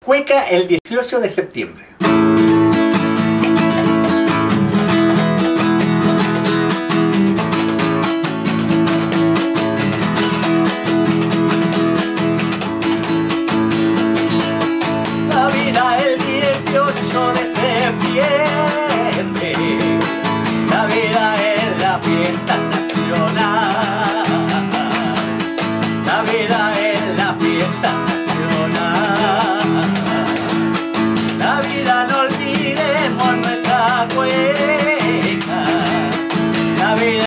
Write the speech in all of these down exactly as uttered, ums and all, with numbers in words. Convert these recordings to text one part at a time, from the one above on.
Cueca el dieciocho de septiembre. Navidad el dieciocho de septiembre, Navidad es la fiesta nacional, Navidad es la fiesta nacional, Navidad no olvidemos nuestra cueca, Navidad,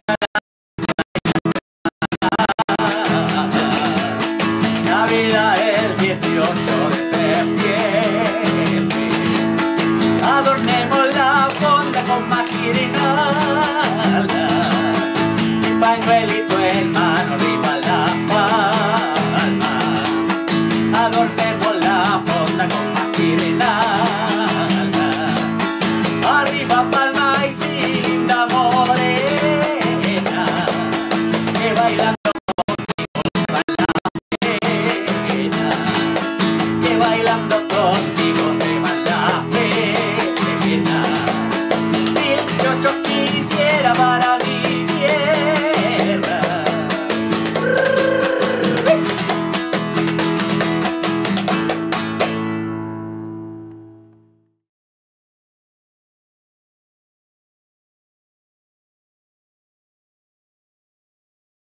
Navidad el dieciocho de septiembre, adornemos la fonda con maquinala, y pañuelito en mano.